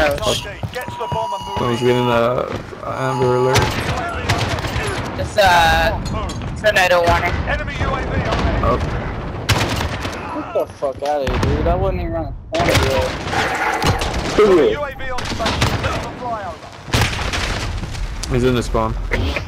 Get to the bomb and move. Someone's getting a Amber Alert. It's tornado warning. Enemy UAV on there. Oh, Get the fuck out of here, dude. I wasn't even around the corner yet. UAV on station. Flyover. he's in the spawn.